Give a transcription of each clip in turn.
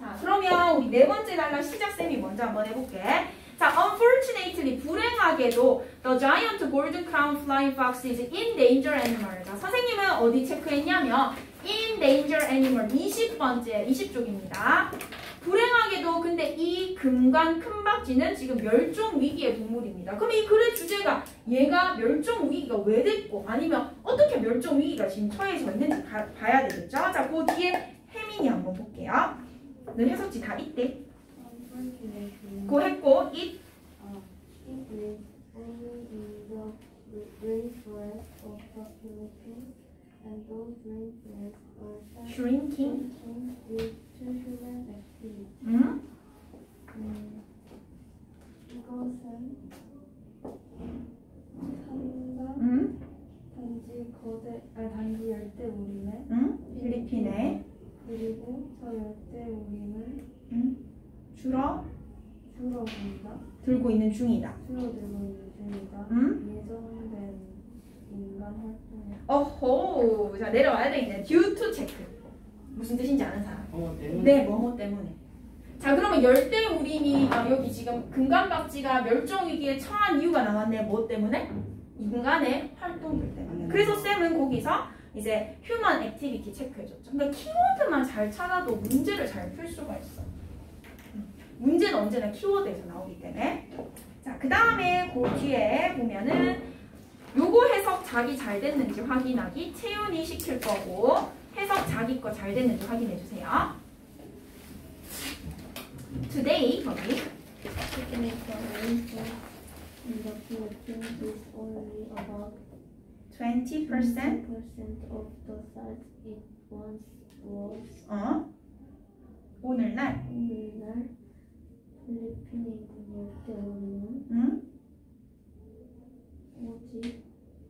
자, 그러면 우리 네 번째 단락 시작쌤이 먼저 한번 해볼게. 자, unfortunately, 불행하게도 the giant golden crown flying fox is in danger animal. 자, 선생님은 어디 체크했냐면 in danger animal 20번째, 20쪽입니다. 불행하게도 근데 이 금관 큰박쥐는 지금 멸종 위기의 동물입니다. 그럼 이 글의 주제가 얘가 멸종 위기가 왜 됐고 아니면 어떻게 멸종 위기가 지금 처해져 있는지 봐야 되겠죠? 자, 그 뒤에 혜민이 한번 볼게요. 너 해석지 다 있대. 고 했고 it lives only in the rainforest of the Philippines, and those rainforests are shrinking. due to human activity. 이것은 단지 열대우림에 필리핀에 그리고 저 열대우림은 들고 있는 중이다. 예정된 인간 활동에. 어호, 자 내려와야 되겠네. due to 체크. 무슨 뜻인지 아는 사람? 네, 뭐뭐 때문에. 자, 그러면 열대우림이 여기 지금 금관박쥐가 멸종위기에 처한 이유가 나왔네. 뭐 때문에? 인간의 활동들 때문에. 그래서 쌤은 거기서 이제 휴먼 액티비티 체크해줬죠. 그러니까 키워드만 잘 찾아도 문제를 잘 풀 수가 있어. 문제는 언제나 키워드에서 나오기 때문에. 자, 그 다음에 그 뒤에 보면은 요거 해석 자기 잘 됐는지 확인하기 채윤이 시킬 거고 해석 자기 거 잘 됐는지 확인해 주세요. Today 거기 in the Philippines is only about 20% of the size it once was. 오늘날 필리핀에 있는 열대우림은 오직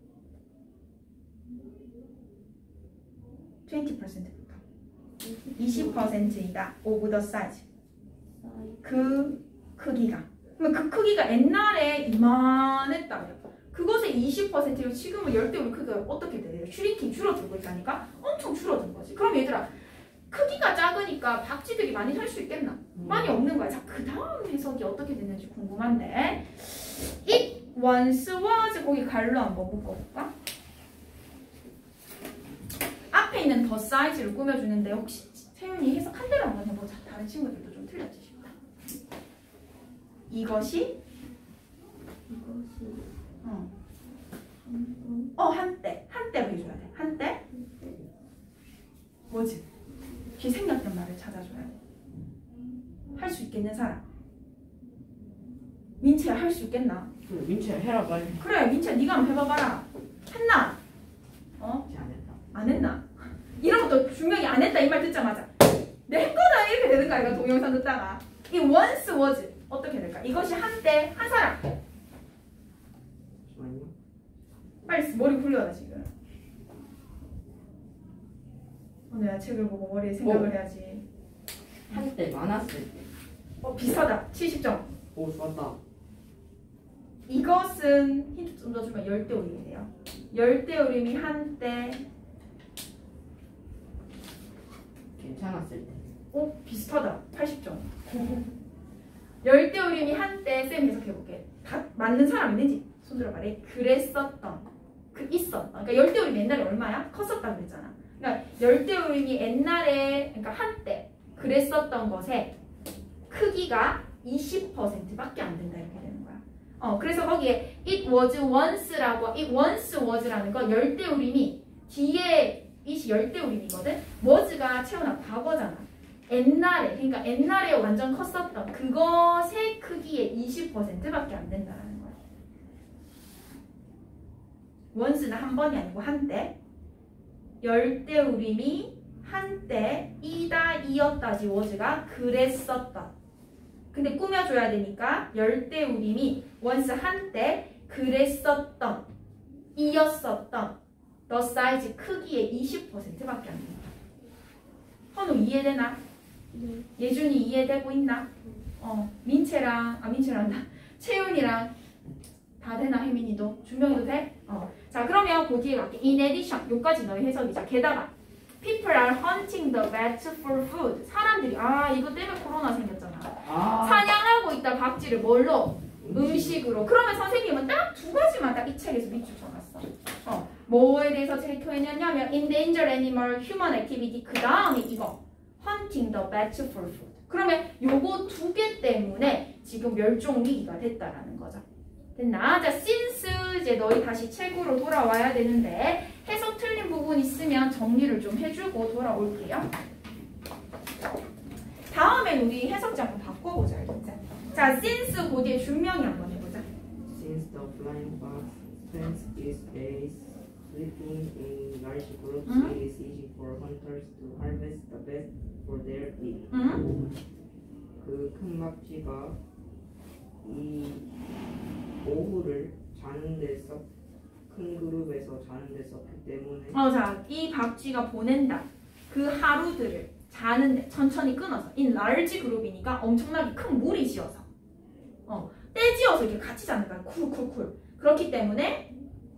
20%부터 20%이다. of the size. 그 크기가. 그러면 그 크기가 옛날에 이만했다며. 그것의 20%로 지금은 열대우림 크기가 어떻게 돼요? 슈링킹 줄어들고 있다니까? 엄청 줄어든 거지. 그럼 얘들아, 크기가 작으니까 박쥐들이 많이 살 수 있겠나? 많이 없는 거야. 자, 그 다음 해석이 어떻게 됐는지 궁금한데. It once was 거기 갈로 한번 묶어볼까? 앞에 있는 the size를 꾸며주는데 혹시 세윤이 해석한 대로 한번 해보자. 다른 친구들도 좀 틀렸지 싶다. 이것이 한때로 해줘야 돼. 한때 뭐지? 걔 생략된 말을 찾아줘야 돼. 할 수 있겠는 사람. 민채야 할 수 있겠나? 그래, 민채야 해라 빨리. 그래, 민채야 네가 한번 해봐봐라. 했나? 안 했다. 안 했나? 이런 것도 분명히 안 했다 이 말 듣자마자 내 했거든 이렇게 되는 거 아이가 동영상 듣다가. 이 once was 어떻게 될까? 이것이 한때 한 사람. 잠시만요. 빨리 머리 굴려라 지금. 내가 책을 보고 머리에 생각을 해야지. 한때 많았을 때. 비슷하다. 70점. 오, 좋았다. 이것은 힌트 좀 더 주면 열대우림이래요. 열대우림이 한때 괜찮았을 때. 비슷하다. 80점. 열대우림이 한때 쌤 해석해볼게. 다 맞는 사람 있는지 손 들어봐래. 그랬었던. 있었던. 그러니까 열대우림이 옛날에 얼마야? 컸었다고 그랬잖아. 그러니까 열대우림이 옛날에 그러니까 한때 그랬었던 것에 크기가 20%밖에 안 된다 이렇게 되는 거야. 그래서 거기에 it was once라고 it once was라는 거 열대우림이 뒤에 it이 열대우림이거든. was가 채우나 과거잖아. 옛날에 그러니까 옛날에 완전 컸었던 그것의 크기의 20%밖에 안 된다라는 거야. once는 한 번이 아니고 한때. 열대우림이 한때 이다 이었다지 was가 그랬었던. 근데 꾸며줘야 되니까 열대우림이 once 한때 그랬었던 이었었던 the size 크기의 20%밖에 안 된다. 현우 이해되나? 네. 예준이 이해되고 있나? 민채랑 채윤이랑 다 되나? 혜민이도? 준명이도 돼? 자, 그러면 그 뒤에 갈게. In addition. 요까지 너의 해석이죠. 게다가 People are hunting the bats for food. 사람들이 이거 때문에 코로나 생겼잖아. 사냥하고 있다 박쥐를 뭘로? 음식으로. 그러면 선생님은 딱 두 가지만 딱 이 책에서 밑줄 쳐놨어. 뭐에 대해서 체크했냐면 endangered animal, human activity. 그 다음에 이거 hunting the bats for food. 그러면 요거 두 개 때문에 지금 멸종 위기가 됐다라는 거죠. 됐나? 자, since 이제 너희 다시 책으로 돌아와야 되는데 해석 틀린 부분 있으면 정리를 좀 해주고 돌아올게요. 다음엔 우리 해석지 한번 바꿔보자. 진짜. 자, since 그 뒤에 준명이 한번 해보자. Since the flying fox spends its days sleeping in large groups, it is easy for hunters to harvest the best for their meat. 그 큰 박쥐가 이 오후를 자는 데 썼, 큰 그룹에서 자는 데 썼기 때문에 자, 이 박쥐가 보낸다. 그 하루들을 자는데 천천히 끊어서 in large 그룹이니까 엄청나게 큰 무리 지어서 떼지어서 이렇게 같이 자는 거야. 쿨쿨쿨. 그렇기 때문에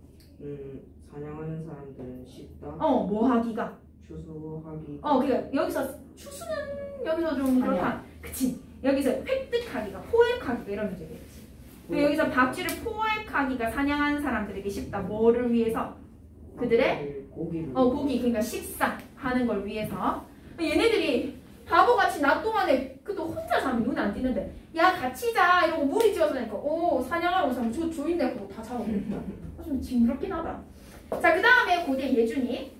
사냥하는 사람들은 쉽다. 뭐 하기가 추수하기. 그러니까 여기서 추수는 여기서 좀 그렇다. 그치? 여기서 획득하기가, 포획하기가 이러면 되겠지. 여기서 박쥐를 포획하기가 사냥하는 사람들에게 쉽다. 뭐를 위해서? 그들의 고기를. 고기, 그러니까 식사하는 걸 위해서. 얘네들이 바보같이 낮 동안에 그또 혼자 자면 눈에 안 띄는데 야 같이 자 이러고 무리 지어서 하니까 사냥하러 온 사람 저 주인네 보고 다 잡아버린다. 좀 징그럽긴 하다. 자, 그 다음에 고대 예준이.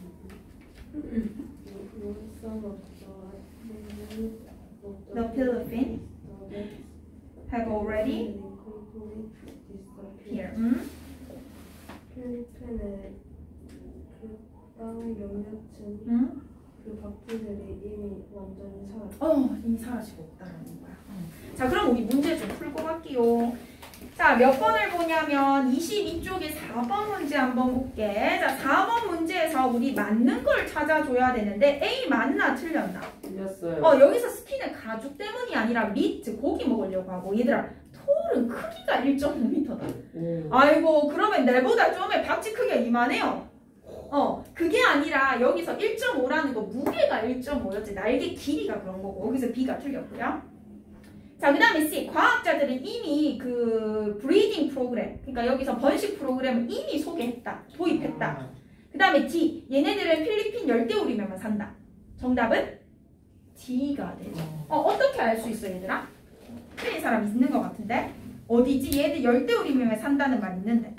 The Philippines have already here. 필리핀의 그땅 몇몇은 그 박쥐들이 이미 완전히 사라졌어. 이미 사라지고 없다는 거야. 자, 그럼 우리 문제 좀 풀고 갈게요. 자, 몇 번을 보냐면 22쪽에 4번 문제 한번 볼게. 자, 4번 문제에서 우리 맞는 걸 찾아줘야 되는데 A 맞나 틀렸나? 틀렸어요. 여기서 스키는 가죽 때문이 아니라 미트, 고기 먹으려고 하고 얘들아 톨은 크기가 1.5m다. 아이고 그러면 내보다 좀에 박쥐 크기가 이만해요. 그게 아니라 여기서 1.5라는 거 무게가 1.5였지 날개 길이가 그런 거고 여기서 B가 틀렸고요. 자, 그 다음에 C. 과학자들은 이미 그 브리딩 프로그램, 그러니까 여기서 번식 프로그램을 이미 소개했다, 도입했다. 그 다음에 D. 얘네들은 필리핀 열대우림에만 산다. 정답은 D가 되죠. 어떻게 알 수 있어 얘들아? 틀린 사람 있는 것 같은데? 어디지? 얘들 열대우림에만 산다는 말 있는데.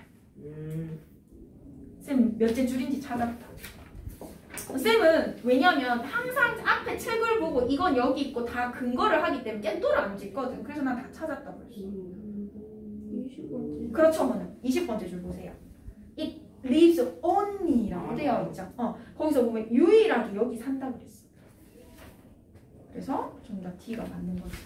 쌤 몇째 줄인지 찾았다. 쌤은 왜냐면 항상 앞에 책을 보고 이건 여기 있고 다 근거를 하기 때문에 깬돌을 안 짓거든. 그래서 난 다 찾았다 그랬어. 20번째. 그렇죠. 20번째 줄 보세요. It lives only라고 되어 있죠. 거기서 보면 유일하게 여기 산다 그랬어. 그래서 정답 D가 맞는 거죠.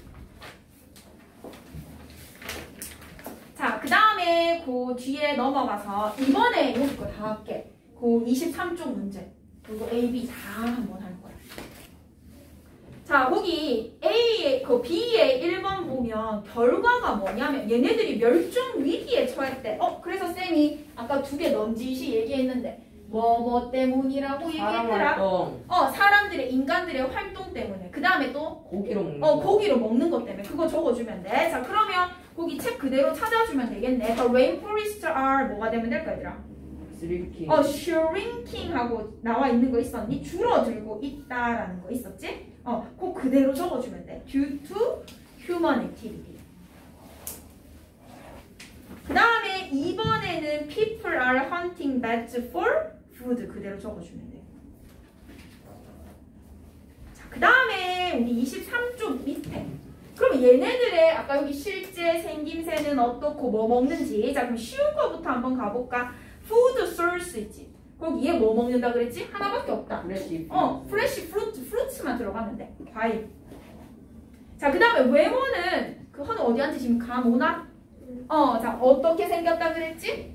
자, 그 다음에 그 뒤에 넘어가서 이번에 여기 거 다 할게. 그 23쪽 문제. 그리고 A, B 다 한번 할 거야. 자, 거기 A의, 그 B의 1번 보면 결과가 뭐냐면 얘네들이 멸종 위기에 처했대. 그래서 쌤이 아까 두 개 넌지시 얘기했는데 뭐 때문이라고 얘기했더라? 사람들의, 인간들의 활동 때문에. 그 다음에 또 고기로 먹는 고기로 먹는 것 때문에. 그거 적어주면 돼. 자, 그러면 거기 책 그대로 찾아주면 되겠네. The rainforests are 뭐가 되면 될까 얘들아? shrinking 하고 나와 있는 거 있었니? 줄어들고 있다라는 거 있었지? 그거 그대로 적어주면 돼. Due to human activity. 그 다음에 2번에는 people are hunting bats for food 그대로 적어주면 돼. 자, 그 다음에 우리 23쪽 밑에. 그럼 얘네들의 아까 여기 실제 생김새는 어떻고 뭐 먹는지. 자, 그럼 쉬운 거부터 한번 가볼까? food source 있지. 거기 얘 뭐 먹는다 그랬지? 하나밖에 없다. 프레시 프루츠만 들어가면 돼. 과일. 자, 그 다음에 외모는 그 헌 어디 앉지 지금 감 오나? 자, 어떻게 생겼다 그랬지?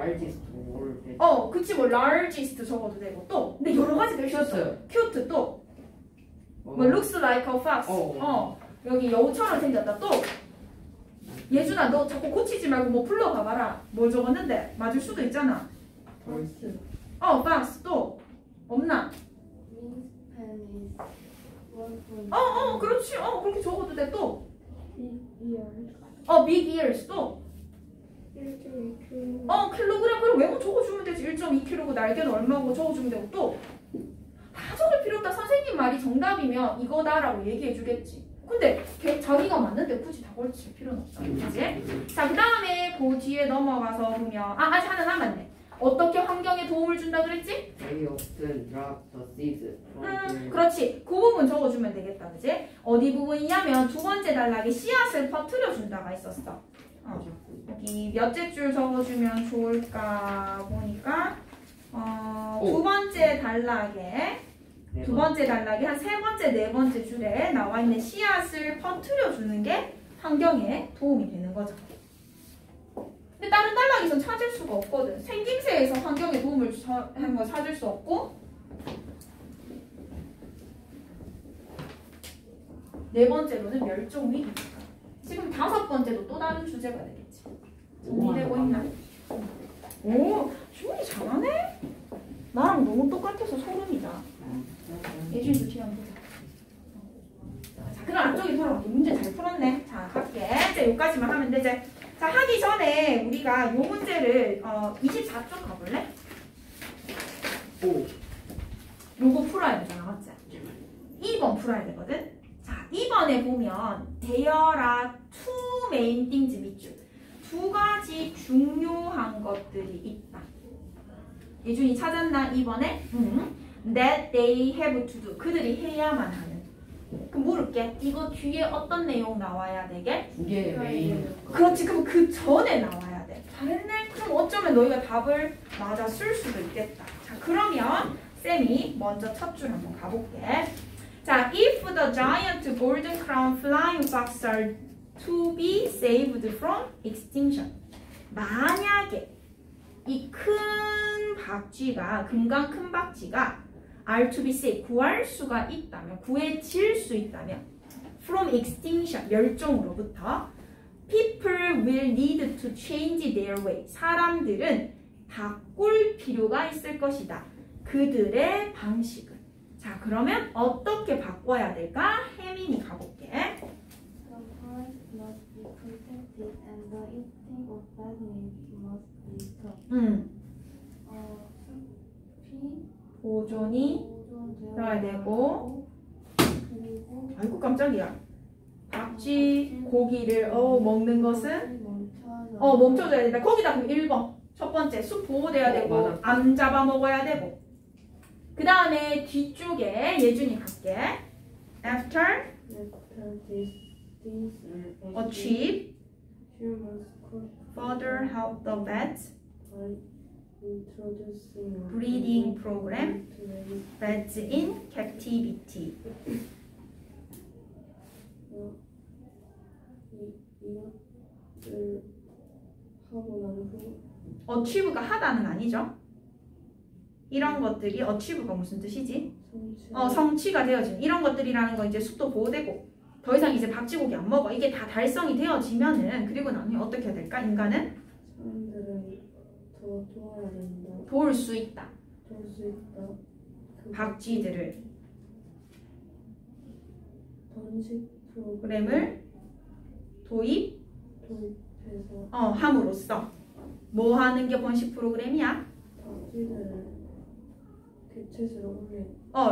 그치, 뭐 largest 적어도 되고 또 근데 여러 가지 될 수 있어. cute 또 뭐 looks like a fox. 여기 여우처럼 생겼다. 또 예준아 너 자꾸 고치지 말고 뭐 불러봐봐라. 뭘 적었는데 맞을 수도 있잖아. fox 또 없나? 그렇지. 그렇게 적어도 돼. 또. years. big ears 또. 1.2kg. 킬로그램. 그럼 외모 적어주면 되지. 1.2kg고 날개는 얼마고 적어주면 되고 또. 다 적을 필요 없다. 선생님 말이 정답이면 이거다라고 얘기해 주겠지. 근데 자기가 맞는데 굳이 다 걸칠 필요는 없다. 그치? 자, 그 다음에 그 뒤에 넘어가서 보면 아직 하나 남았네. 어떻게 환경에 도움을 준다 그랬지? They often drop the seeds from their 그렇지. 그 부분 적어주면 되겠다. 그치? 어디 부분이냐면 두 번째 단락에 씨앗을 퍼뜨려 준다가 있었어. 여기 몇째 줄 적어주면 좋을까 보니까 두 번째 단락에 한 세 번째, 네 번째 줄에 나와 있는 씨앗을 퍼뜨려 주는 게 환경에 도움이 되는 거죠. 근데 다른 단락에선 찾을 수가 없거든. 생김새에서 환경에 도움을 하는 거 찾을 수 없고 네 번째로는 멸종 위기니까. 지금 다섯 번째도 또 다른 주제가 되겠지. 정리되고 있나? 오, 주문이 잘하네? 나랑 너무 똑같아서 소름이다. 예준이도 뒤에 한번 보자. 자, 그럼 안쪽에 돌아가고 문제 잘 풀었네. 자, 갈게. 이제 여기까지만 하면 되지. 자, 하기 전에 우리가 요 문제를 24쪽 가볼래? 오. 요거 풀어야 되잖아, 맞지? 2번 풀어야 되거든? 자, 2번에 보면 There are two main things 밑줄. 두 가지 중요한 것들이 있다. 예준이 찾았나? 2번에? That they have to do. 그들이 해야만 하는. 그럼 물을게. 이거 뒤에 어떤 내용 나와야 되게? 그게 메인. 그렇지. 그럼 그 전에 나와야 돼. 잘했네. 그럼 어쩌면 너희가 답을 맞아 쓸 수도 있겠다. 자, 그러면 쌤이 먼저 첫 줄 한번 가볼게. 자, if the giant golden crown flying fox are to be saved from extinction. 만약에 이 큰 박쥐가, 금강 큰 박쥐가 are to be saved, 구할 수가 있다면, 구해질 수 있다면 from extinction, 멸종으로부터 people will need to change their way. 사람들은 바꿀 필요가 있을 것이다. 그들의 방식을. 자, 그러면 어떻게 바꿔야 될까? 혜민이 가볼게. The forest must be protected and the eating of bad meat must be stopped. 숲이 보존이 되어야 되고, 그리고 아이고 깜짝이야. 박쥐 고기를 먹는 것은 멈춰줘야 된다. 거기다 그럼 1번 첫 번째 숲 보호돼야 되고 맞아. 암 잡아 먹어야 되고, 그 다음에 뒤쪽에 예준이 갈게. After achieve humans could further help the vets by introducing a breeding program to raise vets in captivity. 이것을 하고 난 후 achieve가 하다는 아니죠. 이런 것들이 achieve가 무슨 뜻이지? 성취가 되어지는 이런 것들이라는 거. 이제 숲도 보호되고 더 이상 이제 박쥐고기 안 먹어. 이게 다 달성이 되어지면은, 그리고 나면 어떻게 해야 될까? 인간은 사람들은 더 도와야 된다. 도울 수 있다. 도울 수 있다. 그 박쥐들을 번식 프로그램을 도입해서 도입해서 함으로써 뭐 하는 게 번식 프로그램이야? 박쥐들을 개체수로 올린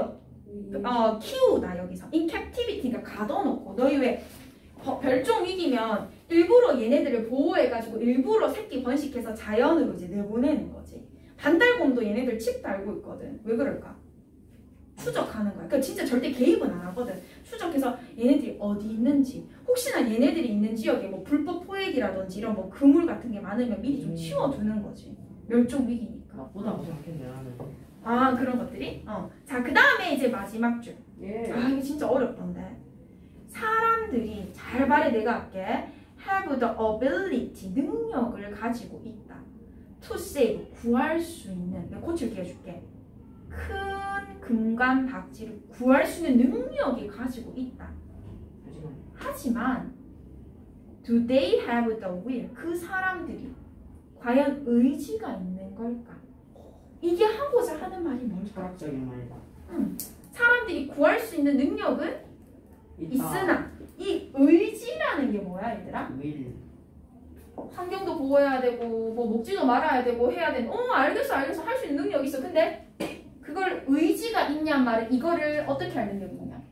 키우다. 여기서 in captivity가 가둬놓고, 너희 왜 멸종 위기면 일부러 얘네들을 보호해가지고 일부러 새끼 번식해서 자연으로 이제 내보내는 거지. 반달곰도 얘네들 칩 달고 있거든. 왜 그럴까? 추적하는 거야. 그러니까 진짜 절대 개입은 안 하거든. 추적해서 얘네들이 어디 있는지, 혹시나 얘네들이 있는 지역에 뭐 불법 포획이라든지 이런 뭐 그물 같은 게 많으면 미리 좀 치워두는 거지. 멸종 위기니까. 나쁘다고 생각했네 나는. 그런 것들이. 자, 그 다음에 이제 마지막 줄. 예. 이게 진짜 어렵던데. 사람들이, 잘 말해 내가 할게. have the ability, 능력을 가지고 있다. to save, 구할 수 있는. 내가 고칠게 해줄게. 큰 금관 박쥐를 구할 수 있는 능력이 가지고 있다. 하지만 do they have the will? 그 사람들이 과연 의지가 있는 걸까? 이게 하고자 하는 말이 뭘까? 철학적인 말이다. 사람들이 구할 수 있는 능력은 있으나 이 의지라는 게 뭐야 얘들아? will. 환경도 보호해야 되고 뭐 먹지도 말아야 되고 해야 되는 알겠어 할 수 있는 능력이 있어. 근데 그걸 의지가 있냔 말은 이거를 어떻게 할 능력이 있냐?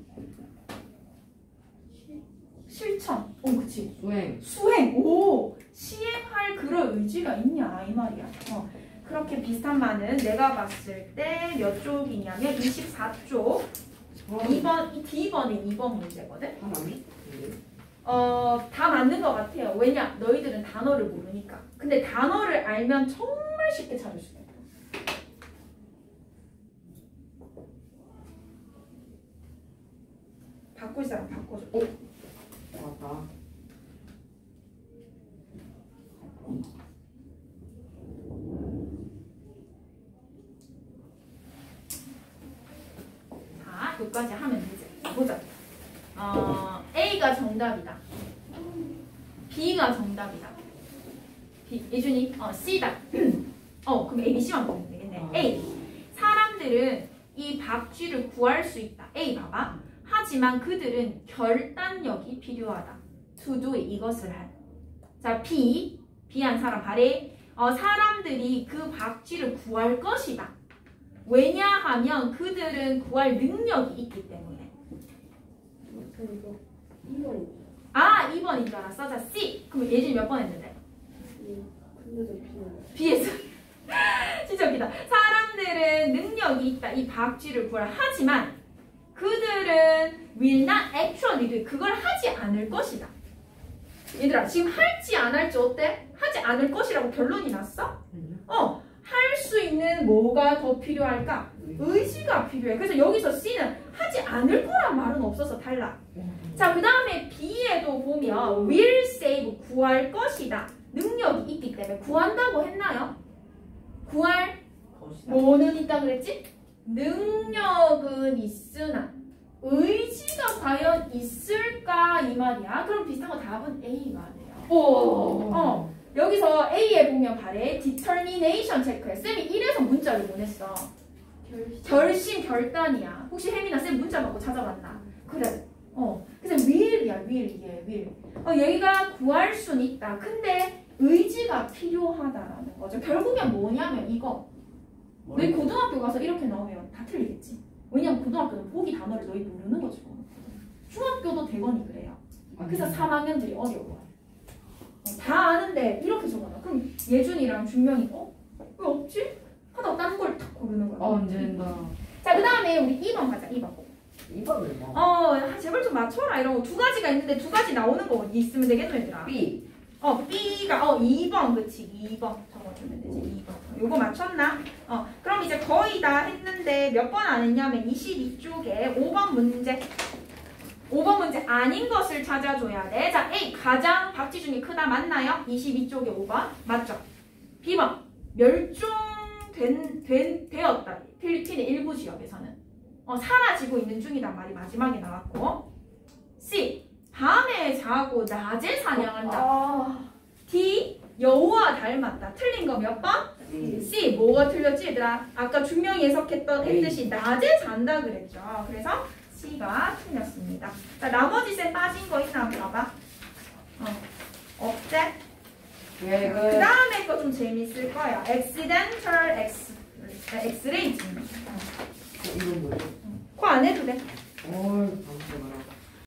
실천. 그치. 수행. 시행할 그런 의지가 있냐 이 말이야. 그렇게 비슷한 말은 내가 봤을 때 몇 쪽이냐면 24쪽 2번 D번에 2번 문제거든. 다 맞는 것 같아요. 왜냐? 너희들은 단어를 모르니까. 근데 단어를 알면 정말 쉽게 찾을 수가 있다. 바꿀 사람 바꿔줘. 맞다. 자, 여기까지 하면 되지. 보자. A가 정답이다. B가 정답이다. B, 예준이, C다. 그럼 A, B, C만 보면 되겠네. A. 사람들은 이 박쥐를 구할 수 있다. A 봐봐. 하지만 그들은 결단력이 필요하다. To do 이것을 할. 자, B. B한 사람 발에 사람들이 그 박쥐를 구할 것이다. 왜냐하면 그들은 구할 능력이 있기 때문에. 2번인 줄 알았어. 자, C. 그럼 예준이 몇 번 했는데? B에서. 진짜 웃기다. 사람들은 능력이 있다. 이 박쥐를 구할. 하지만 그들은 will not actually do. 그걸 하지 않을 것이다. 얘들아, 지금 할지 안 할지 어때? 하지 않을 것이라고 결론이 났어? 할 수 있는 뭐가 더 필요할까? 의지가 필요해. 그래서 여기서 C는 하지 않을 거란 말은 없어서 탈락. 자, 그 다음에 B에도 보면 will save, 구할 것이다. 능력이 있기 때문에 구한다고 했나요? 구할 뭐는 있다 그랬지? 능력은 있으나 의지가 과연 있을까 이 말이야. 그럼 비슷한 거 답은 A가 돼요. 여기서 A에 보면 발에 determination 체크해. 쌤이 1에서 문자를 보냈어. 결심, 결단이야. 혹시 혜민아 쌤 문자 받고 찾아봤나? 그래. 그래서 will이야, will. 얘가 구할 수는 있다. 근데 의지가 필요하다라는 거죠. 결국엔 뭐냐면 이거. 너희 고등학교 가서 이렇게 나오면 다 틀리겠지. 왜냐면 고등학교는 보기 단어를 너희 모르는 거죠. 중학교도 대번이 그래요. 그래서 3학년들이 어려워. 다 아는데 이렇게 적어놔. 그럼 예준이랑 준명이 왜 없지? 하다가 딴 걸 탁 고르는 거야. 안 된다. 자, 그 다음에 우리 2번 가자. 2번. 2번을 뭐? 제발 좀 맞춰라. 이런 거 두 가지가 있는데 두 가지 나오는 거 있으면 되겠노 얘들아. B. B가 2번. 그치. 2번 적어주면 되지. 2번. 요거 맞췄나? 그럼 이제 거의 다 했는데 몇 번 안 했냐면 22쪽에 5번 문제. 5번 문제 아닌 것을 찾아줘야 돼. 자, A. 가장 박쥐 중에 크다 맞나요? 22쪽에 5번. 맞죠? B번. 멸종되었다. 필리핀의 일부 지역에서는. 사라지고 있는 중이란 말이 마지막에 나왔고. C. 밤에 자고 낮에 사냥한다. D. 여우와 닮았다. 틀린 거 몇 번? C. 뭐가 틀렸지 얘들아? 아까 준명이 했듯이 낮에 잔다 그랬죠. 그래서 C가 틀렸습니다. 자, 나머지 셋 빠진 거 있나 한번 봐봐. 없지? 그 다음에 거 좀 재밌을 거야. accidental X-ray. 이건 뭐지? 그거 안 해도 돼. 잠시만.